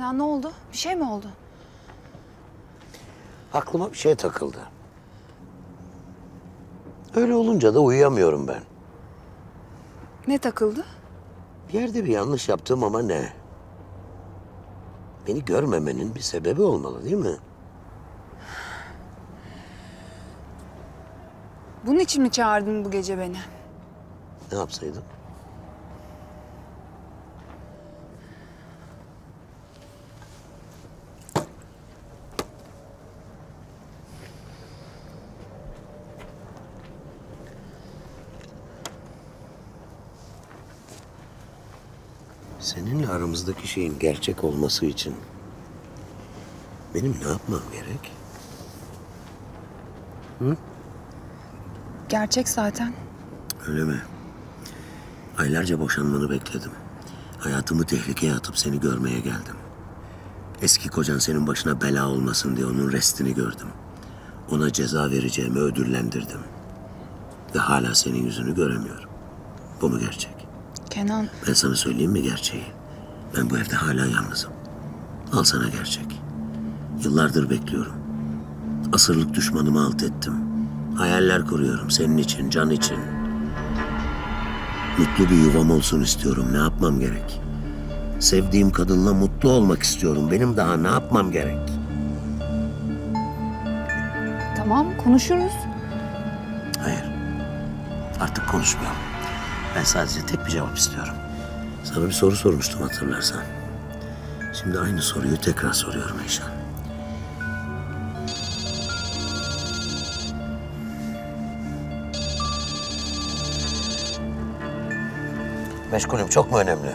Kenan ne oldu? Bir şey mi oldu? Aklıma bir şey takıldı. Öyle olunca da uyuyamıyorum ben. Ne takıldı? Bir yerde bir yanlış yaptım ama ne? Beni görmemenin bir sebebi olmalı değil mi? Bunun için mi çağırdın bu gece beni? Ne yapsaydım? Seninle aramızdaki şeyin gerçek olması için benim ne yapmam gerek? Hı? Gerçek zaten. Öyle mi? Aylarca boşanmanı bekledim. Hayatımı tehlikeye atıp seni görmeye geldim. Eski kocan senin başına bela olmasın diye onun restini gördüm. Ona ceza vereceğimi ödüllendirdim. Ve hala senin yüzünü göremiyorum. Bu mu gerçek? Kenan. Ben sana söyleyeyim mi gerçeği? Ben bu evde hala yalnızım. Al sana gerçek. Yıllardır bekliyorum. Asırlık düşmanımı alt ettim. Hayaller kuruyorum senin için, can için. Mutlu bir yuvam olsun istiyorum. Ne yapmam gerek? Sevdiğim kadınla mutlu olmak istiyorum. Benim daha ne yapmam gerek? Tamam konuşuruz. Hayır. Artık konuşmuyorum. Ben sadece tek bir cevap istiyorum. Sana bir soru sormuştum hatırlarsan. Şimdi aynı soruyu tekrar soruyorum Eyşan. Meşgulüm, çok mu önemli?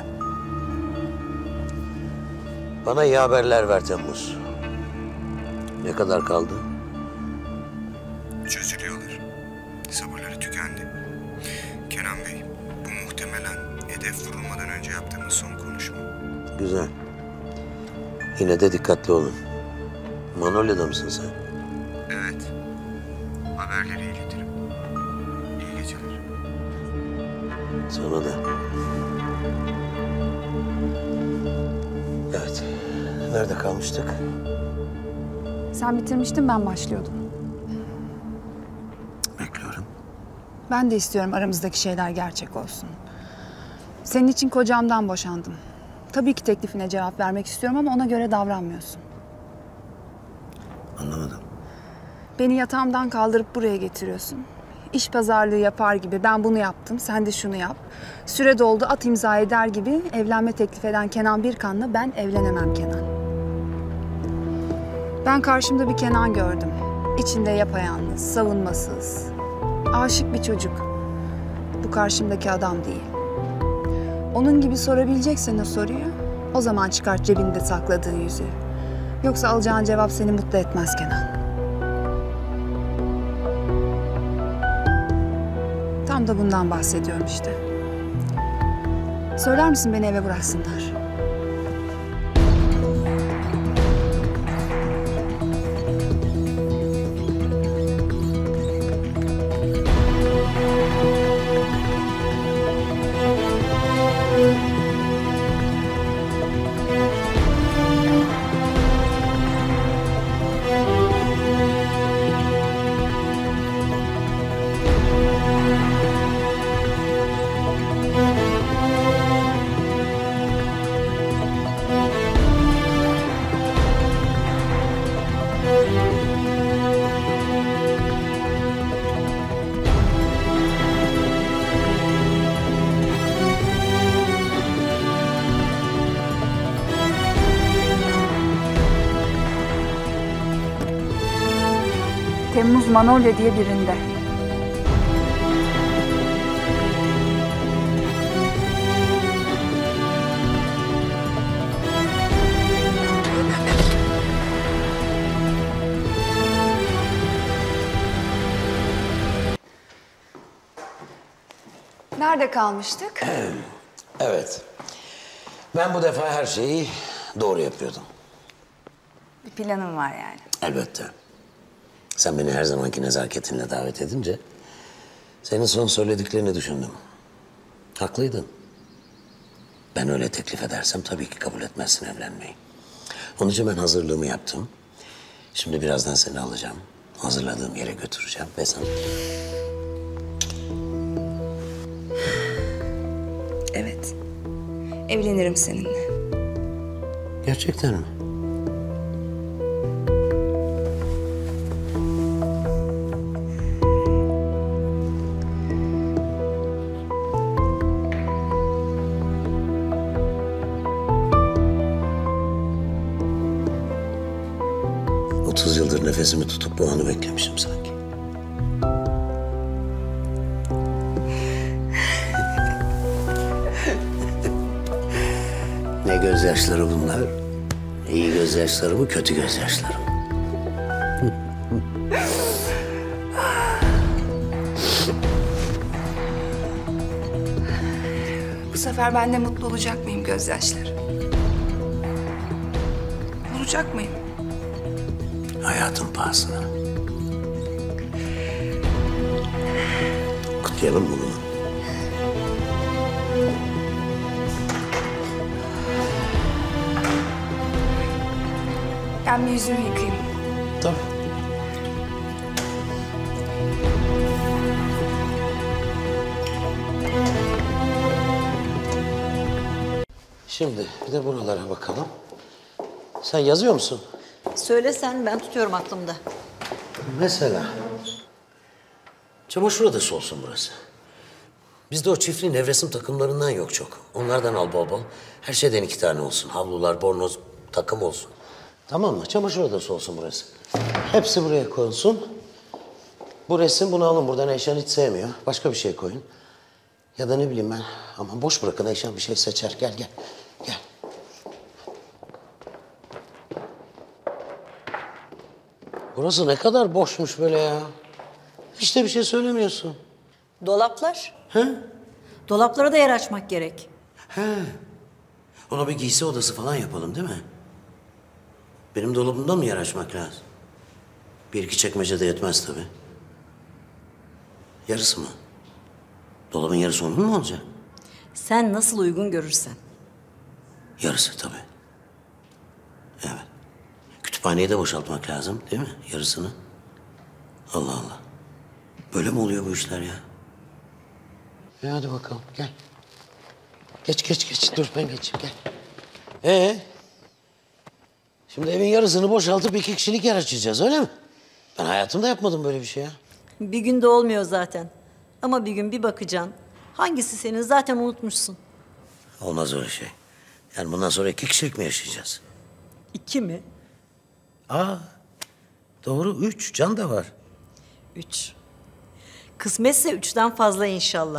Bana iyi haberler ver Temmuz. Ne kadar kaldı? Çözülüyorlar. Sabırları tükendi. Kenan Bey, bu muhtemelen hedef vurulmadan önce yaptığımız son konuşma. Güzel. Yine de dikkatli olun. Manolya'da mısın sen? Evet. Haberleri iletirim. İyi geceler. Sana da. Evet. Nerede kalmıştık? Sen bitirmiştin ben başlıyordum. Bekliyorum. Ben de istiyorum aramızdaki şeyler gerçek olsun. Senin için kocamdan boşandım. Tabii ki teklifine cevap vermek istiyorum ama ona göre davranmıyorsun. Anlamadım. Beni yatağımdan kaldırıp buraya getiriyorsun. İş pazarlığı yapar gibi ben bunu yaptım, sen de şunu yap. Süre doldu, at imza eder gibi evlenme teklif eden Kenan Birkan'la ben evlenemem Kenan. Ben karşımda bir Kenan gördüm. İçinde yapayalnız, savunmasız, aşık bir çocuk. Bu karşımdaki adam değil. Onun gibi sorabileceksen o soruyu, o zaman çıkart cebinde sakladığın yüzüğü. Yoksa alacağın cevap seni mutlu etmez Kenan. Tam da bundan bahsediyorum işte. Söyler misin beni eve bıraksınlar? Temmuz Manolya diye birinde. Nerede kalmıştık? Evet. Ben bu defa her şeyi doğru yapıyordum. Bir planım var yani. Elbette. Sen beni her zamanki nezaketinle davet edince senin son söylediklerini düşündüm. Haklıydın. Ben öyle teklif edersem tabii ki kabul etmezsin evlenmeyi. Onun için ben hazırlığımı yaptım. Şimdi birazdan seni alacağım. Hazırladığım yere götüreceğim ve sana... Evet. Evlenirim seninle. Gerçekten mi? ...30 yıldır nefesimi tutup bu anı beklemişim sanki. Ne gözyaşları bunlar? İyi gözyaşları mı, kötü gözyaşları mı? Bu sefer ben de mutlu olacak mıyım gözyaşları? Olacak mıyım? Hayatın pahasına. Kutlayalım bunu. Ben bir yüzümü yıkayayım. Tabii. Şimdi bir de buralara bakalım. Sen yazıyor musun? Söylesen ben tutuyorum aklımda. Mesela. Çamaşır odası olsun burası. Bizde o çiftli nevresim takımlarından yok çok. Onlardan al bol bol. Her şeyden 2 tane olsun. Havlular, bornoz, takım olsun. Tamam mı? Çamaşır odası olsun burası. Hepsi buraya konsun. Bu resim, bunu alın buradan. Eyşan hiç sevmiyor. Başka bir şey koyun. Ya da ne bileyim ben. Aman boş bırakın, Eyşan bir şey seçer. Gel gel. Gel. Burası ne kadar boşmuş böyle ya. Hiç de bir şey söylemiyorsun. Dolaplar. He? Dolaplara da yer açmak gerek. Ona bir giysi odası falan yapalım değil mi? Benim dolabımda mı yer açmak lazım? 1-2 çekmece de yetmez tabii. Yarısı mı? Dolabın yarısı onun mu olacak? Sen nasıl uygun görürsen. Yarısı tabii. Evet. Kütüphaneyi de boşaltmak lazım değil mi? Yarısını. Allah Allah. Böyle mi oluyor bu işler ya? Hadi bakalım gel. Geç. Dur ben geçeyim gel. Şimdi evin yarısını boşaltıp 2 kişilik yer açacağız öyle mi? Ben hayatımda yapmadım böyle bir şey ya. Bir günde olmuyor zaten. Ama bir gün bir bakacaksın. Hangisi senin zaten unutmuşsun. Olmaz öyle şey. Yani bundan sonra 2 kişilik mi yaşayacağız? 2 mi? Doğru 3. Can da var. 3. Kısmetse 3'ten fazla inşallah.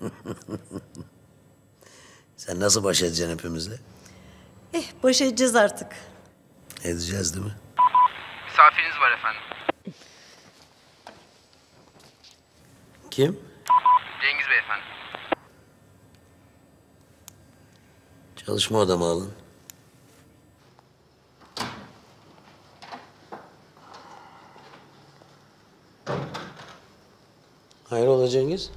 Sen nasıl baş edeceksin hepimizle? Baş edeceğiz artık. Edeceğiz değil mi? Misafiriniz var efendim. Kim? Cengiz Bey efendim. Çalışma odamı alın. Hayrola Cengiz?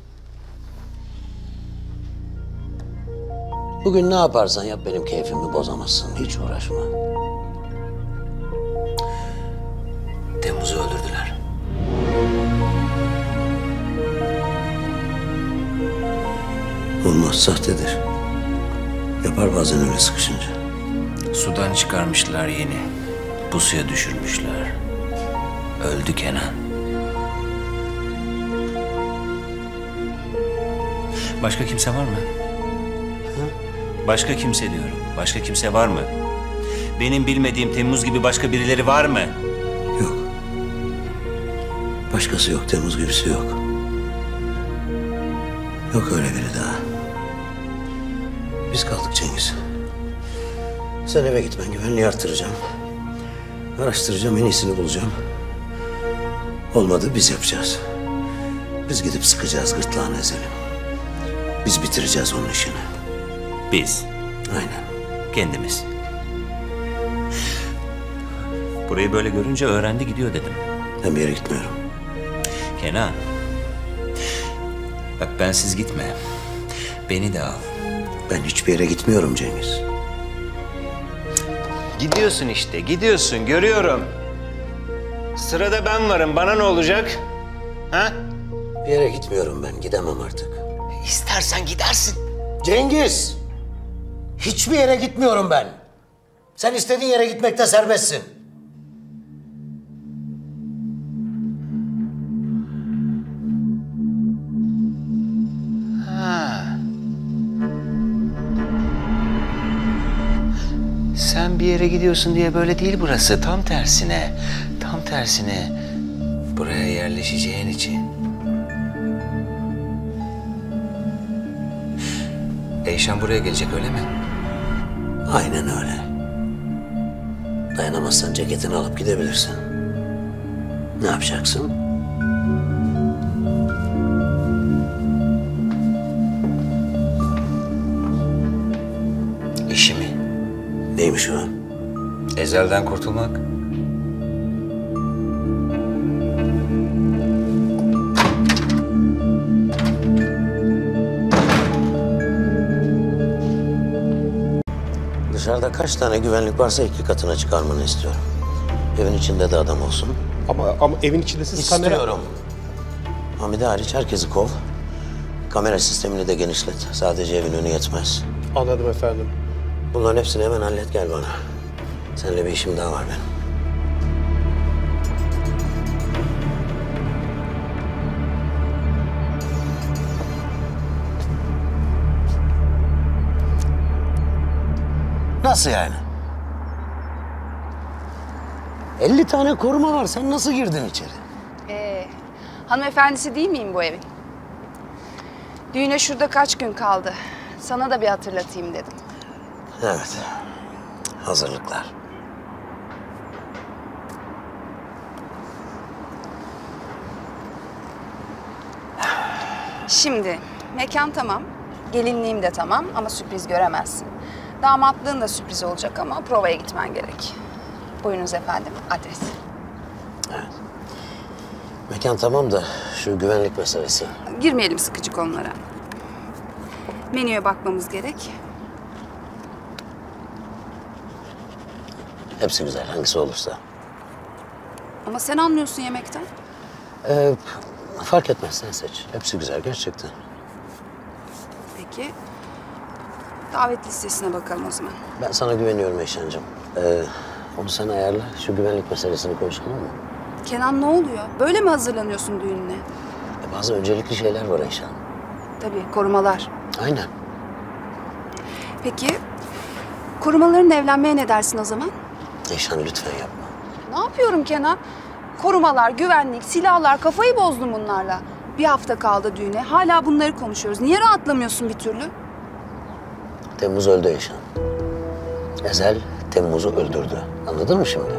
Bugün ne yaparsan yap benim keyfimi bozamazsın. Hiç uğraşma. Temmuz'u öldürdüler. Olmaz, sahtedir. Yapar bazen öyle sıkışınca. Sudan çıkarmışlar yeni. Pusuya düşürmüşler. Öldü Kenan. Başka kimse var mı? Başka kimse diyorum. Başka kimse var mı? Benim bilmediğim Temmuz gibi başka birileri var mı? Yok. Başkası yok, Temmuz gibisi yok. Yok öyle biri daha. Biz kaldık Cengiz. Sen eve git, ben güvenliği artıracağım. Araştıracağım, en iyisini bulacağım. Olmadı biz yapacağız. Biz gidip sıkacağız, gırtlağını ezelim. Biz bitireceğiz onun işini. Biz. Aynen. Kendimiz. Burayı böyle görünce öğrendi gidiyor dedim. Ben bir yere gitmiyorum. Kenan. Bak bensiz gitme. Beni de al. Ben hiçbir yere gitmiyorum Cengiz. Gidiyorsun işte, gidiyorsun. Görüyorum. Sırada ben varım. Bana ne olacak? Ha? Bir yere gitmiyorum ben. Gidemem artık. İstersen gidersin. Cengiz! Hiçbir yere gitmiyorum ben. Sen istediğin yere gitmekte serbestsin. Sen bir yere gidiyorsun diye böyle değil burası. Tam tersine. Tam tersine. Buraya yerleşeceğin için. Eyşan buraya gelecek öyle mi? Aynen öyle. Dayanamazsan ceketini alıp gidebilirsin. Ne yapacaksın? İşimi. Neymiş o? Ezelden kurtulmak. Dışarıda kaç tane güvenlik varsa 2 katına çıkarmanı istiyorum. Evin içinde de adam olsun. Ama evin içinde siz kamera... İstiyorum. Hamide hariç herkesi kov. Kamera sistemini de genişlet. Sadece evin önü yetmez. Anladım efendim. Bunların hepsini hemen hallet gel bana. Seninle bir işim daha var benim. Nasıl yani? 50 tane koruma var. Sen nasıl girdin içeri? Hanımefendisi değil miyim bu evin? Düğüne şurada kaç gün kaldı? Sana da bir hatırlatayım dedim. Evet. Hazırlıklar. Şimdi mekan tamam, gelinliğim de tamam ama sürpriz göremezsin. Damatlığın da sürpriz olacak ama provaya gitmen gerek. Buyurunuz efendim, adres. Mekan tamam da şu güvenlik meselesi. Girmeyelim sıkıcı konulara. Menüye bakmamız gerek. Hepsi güzel. Hangisi olursa. Ama sen anlıyorsun yemekten. Fark etmez. Sen seç. Hepsi güzel gerçekten. Peki. Davet listesine bakalım o zaman. Ben sana güveniyorum Eyşan'cığım. Onu sen ayarla. Şu güvenlik meselesini konuşalım mı? Kenan ne oluyor? Böyle mi hazırlanıyorsun düğününe? Bazı öncelikli şeyler var Eyşan. Tabii, korumalar. Aynen. Peki, korumaların evlenmeye ne dersin o zaman? Eyşan lütfen yapma. Ne yapıyorum Kenan? Korumalar, güvenlik, silahlar, kafayı bozdum bunlarla. Bir hafta kaldı düğüne, hala bunları konuşuyoruz. Niye rahatlamıyorsun bir türlü? Temmuz öldü Eyşan. Ezel Temmuz'u öldürdü. Anladın mı şimdi?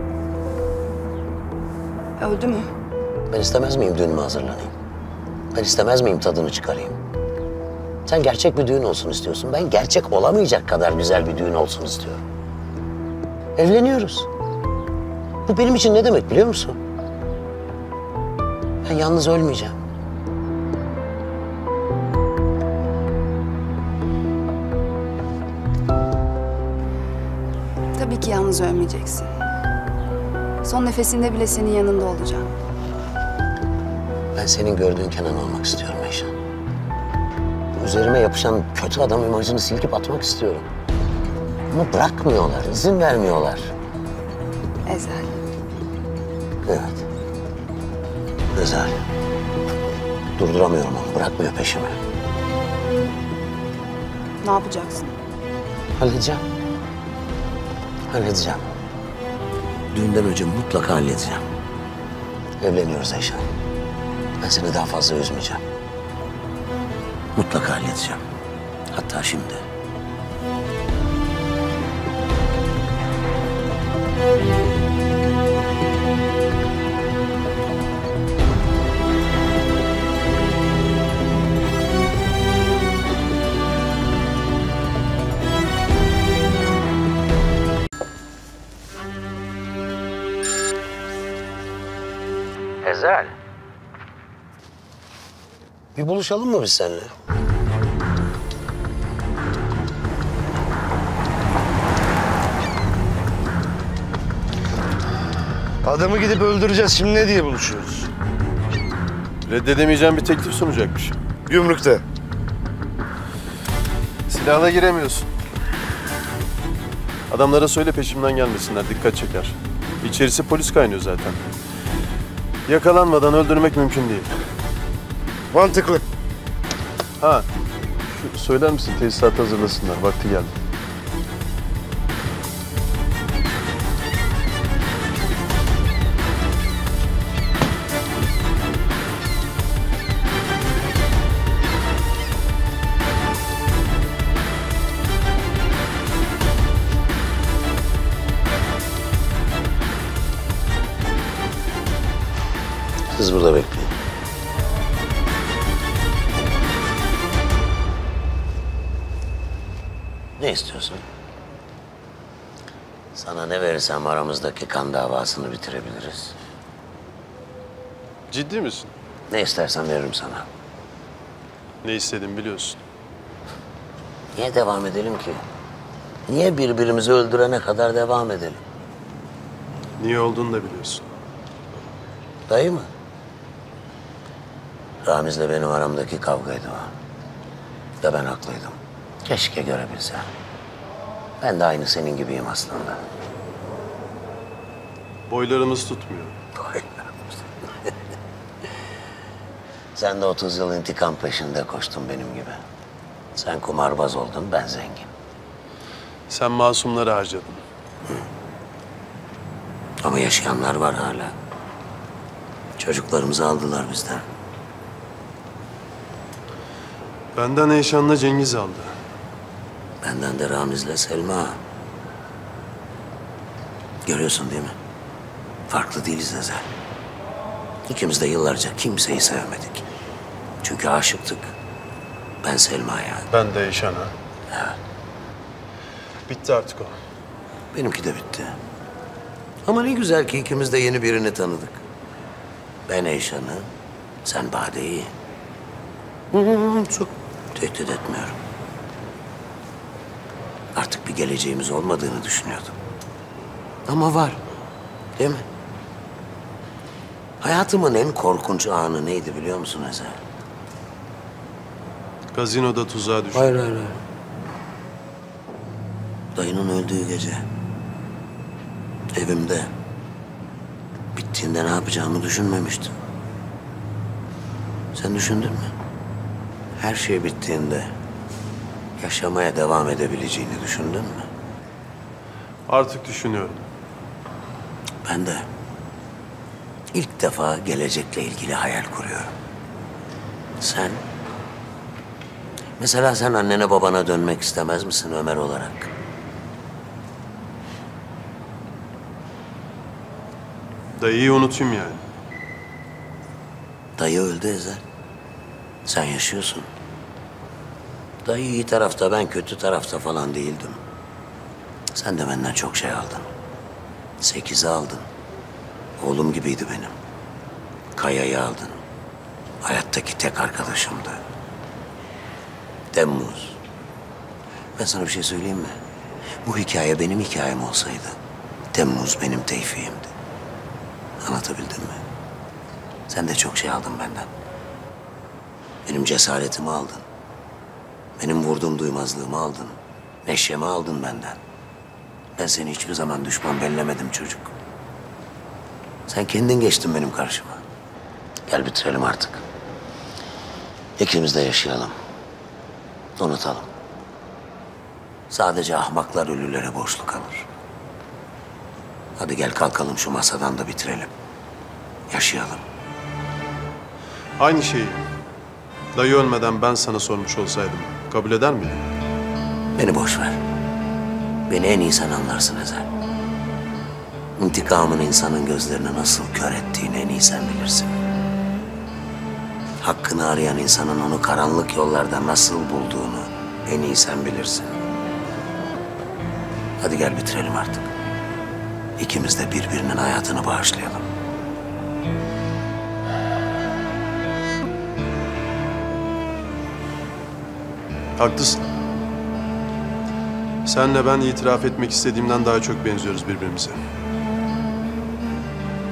Öldü mü? Ben istemez miyim düğünüme hazırlanayım? Ben istemez miyim tadını çıkarayım? Sen gerçek bir düğün olsun istiyorsun. Ben gerçek olamayacak kadar güzel bir düğün olsun istiyorum. Evleniyoruz. Bu benim için ne demek biliyor musun? Ben yalnız ölmeyeceğim. Tabii ki yalnız ölmeyeceksin. Son nefesinde bile senin yanında olacağım. Ben senin gördüğün Kenan olmak istiyorum Eyşan. Üzerime yapışan kötü adam imajını silkip atmak istiyorum. Ama bırakmıyorlar, izin vermiyorlar. Ezel. Evet. Ezel. Durduramıyorum onu, bırakmıyor peşimi. Ne yapacaksın? Halledeceğim. Halledeceğim. Düğünden önce mutlaka halledeceğim. Evleniyoruz Eyşan. Ben seni daha fazla üzmeyeceğim. Mutlaka halledeceğim. Hatta şimdi. Ezel. Bir buluşalım mı biz seninle? Adamı gidip öldüreceğiz. Şimdi ne diye buluşuyoruz? Reddedemeyeceğim bir teklif sunacakmış. Gümrükte. Silahla giremiyorsun. Adamlara söyle peşimden gelmesinler, dikkat çeker. İçerisi polis kaynıyor zaten. Yakalanmadan öldürmek mümkün değil. Mantıklı. Ha, söyler misin tesisatı hazırlasınlar, vakti geldi. Siz burada bekleyin. Ne istiyorsun? Sana ne verirsem aramızdaki kan davasını bitirebiliriz. Ciddi misin? Ne istersen veririm sana. Ne istediğimi biliyorsun. Niye devam edelim ki? Niye birbirimizi öldürene kadar devam edelim? Niye olduğunu da biliyorsun. Dayı mı? Ramiz'le benim aramdaki kavgaydı o. Ve ben haklıydım. Keşke görebilsem. Ben de aynı senin gibiyim aslında. Boylarımız tutmuyor. Sen de 30 yıl intikam peşinde koştun benim gibi. Sen kumarbaz oldun, ben zengin. Sen masumları harcadın. Ama yaşayanlar var hala. Çocuklarımızı aldılar bizden. Benden Eyşan'la Cengiz aldı. Benden de Ramiz'le Selma. Görüyorsun değil mi? Farklı değiliz Ezel. İkimiz de yıllarca kimseyi sevmedik. Çünkü aşıktık. Ben Selma'ya. Ben de Eyşan'a. Evet. Bitti artık o. Benimki de bitti. Ama ne güzel ki ikimiz de yeni birini tanıdık. Ben Eyşan'ı, sen Bade'yi. Çok tehdit etmiyorum. Artık bir geleceğimiz olmadığını düşünüyordum. Ama var. Değil mi? Hayatımın en korkunç anı neydi biliyor musun Ezel? Gazinoda tuzağa düştüm. Hayır. Dayının öldüğü gece. Evimde. Bittiğinde ne yapacağımı düşünmemiştim. Sen düşündün mü? Her şey bittiğinde yaşamaya devam edebileceğini düşündün mü? Artık düşünüyorum. Ben de ilk defa gelecekle ilgili hayal kuruyorum. Sen? Mesela sen annene babana dönmek istemez misin Ömer olarak? Dayıyı unutayım yani. Dayı öldü Ezel. Sen yaşıyorsun. Dayı iyi tarafta, ben kötü tarafta falan değildim. Sen de benden çok şey aldın. 8'i aldın. Oğlum gibiydi benim. Kaya'yı aldın. Hayattaki tek arkadaşımdı. Temmuz. Ben sana bir şey söyleyeyim mi? Bu hikaye benim hikayem olsaydı, Temmuz benim Tevfik'imdi. Anlatabildim mi? Sen de çok şey aldın benden. Benim cesaretimi aldın. Benim vurduğum duymazlığımı aldın. Neşemi aldın benden. Ben seni hiçbir zaman düşman bellemedim çocuk. Sen kendin geçtin benim karşıma. Gel bitirelim artık. İkimiz de yaşayalım. Unutalım. Sadece ahmaklar ölülere borçlu kalır. Hadi gel kalkalım şu masadan da bitirelim. Yaşayalım. Aynı şeyi dayı ölmeden ben sana sormuş olsaydım kabul eder miydin? Beni boş ver. Beni en iyi sen anlarsın Ezel. İntikamın insanın gözlerini nasıl kör ettiğini en iyi sen bilirsin. Hakkını arayan insanın onu karanlık yollarda nasıl bulduğunu en iyi sen bilirsin. Hadi gel bitirelim artık. İkimiz de birbirinin hayatını bağışlayalım. Haklısın. Senle ben itiraf etmek istediğimden daha çok benziyoruz birbirimize.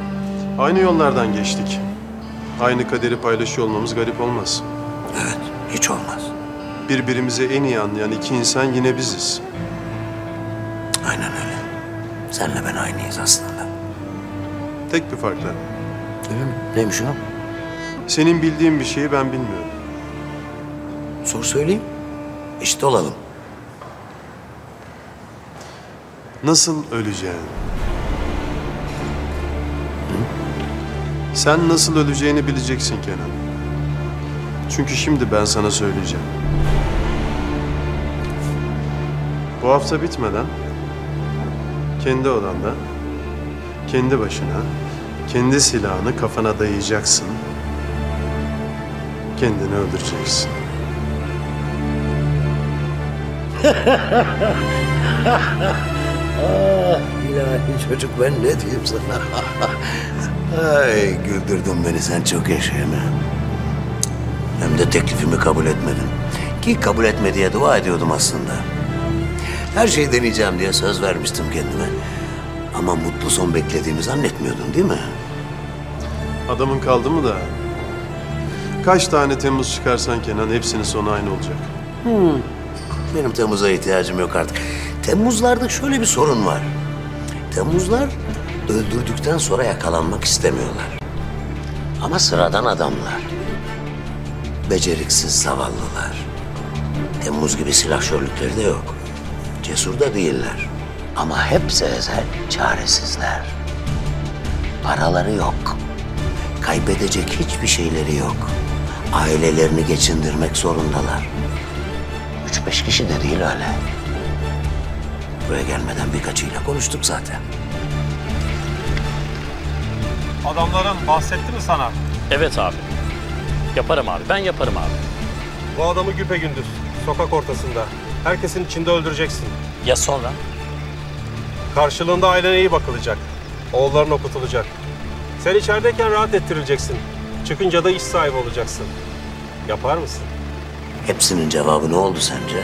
Aynı yollardan geçtik. Aynı kaderi paylaşıyor olmamız garip olmaz. Evet, hiç olmaz. Birbirimizi en iyi anlayan iki insan yine biziz. Aynen öyle. Senle ben aynıyız aslında. Tek bir farkla. Öyle mi? Neymiş o? Senin bildiğin bir şeyi ben bilmiyorum. Sor söyleyeyim. Eşit olalım. Nasıl öleceğin? Sen nasıl öleceğini bileceksin Kenan. Çünkü şimdi ben sana söyleyeceğim. Bu hafta bitmeden kendi odanda, kendi başına, kendi silahını kafana dayayacaksın. Kendini öldüreceksin. İlahi çocuk, ben ne diyeyim sana? Ay, güldürdün beni, sen çok yaşa Emre. Hem de teklifimi kabul etmedin. Ki kabul etme diye dua ediyordum aslında. Her şeyi deneyeceğim diye söz vermiştim kendime. Ama mutlu son beklediğimi zannetmiyordun değil mi? Adamın kaldı mı da? Kaç tane Temmuz çıkarsan Kenan, hepsinin sonu aynı olacak. Benim Temmuz'a ihtiyacım yok artık. Temmuzlarda şöyle bir sorun var. Temmuzlar öldürdükten sonra yakalanmak istemiyorlar. Ama sıradan adamlar. Beceriksiz zavallılar. Temmuz gibi silahşörlükleri de yok. Cesur da değiller. Ama hepsi ezel, çaresizler. Paraları yok. Kaybedecek hiçbir şeyleri yok. Ailelerini geçindirmek zorundalar. 3-5 kişi de değil öyle. Buraya gelmeden birkaçıyla konuştuk zaten. Adamların bahsetti mi sana? Evet abi. Yaparım abi. Ben yaparım abi. Bu adamı güpegündüz, sokak ortasında. Herkesin içinde öldüreceksin. Ya sonra? Karşılığında ailene iyi bakılacak. Oğulların okutulacak. Sen içerideyken rahat ettirileceksin. Çıkınca da iş sahibi olacaksın. Yapar mısın? Hepsinin cevabı ne oldu sence?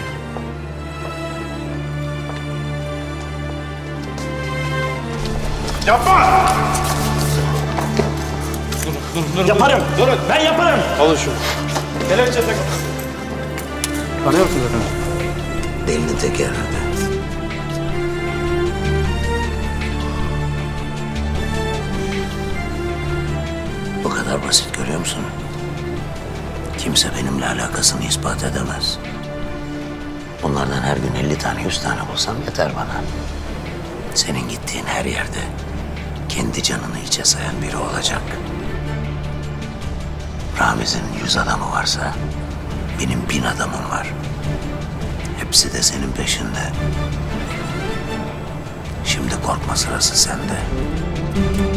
Yaparım. Durun. Ben yaparım. Alın şunu. Kelepçe tak. Delinin teki herhalde. Bu kadar basit, görüyor musun? Kimse benimle alakasını ispat edemez. Bunlardan her gün 50 tane, 100 tane bulsam yeter bana. Senin gittiğin her yerde kendi canını hiçe sayan biri olacak. Ramiz'in 100 adamı varsa benim 1000 adamım var. Hepsi de senin peşinde. Şimdi korkma sırası sende.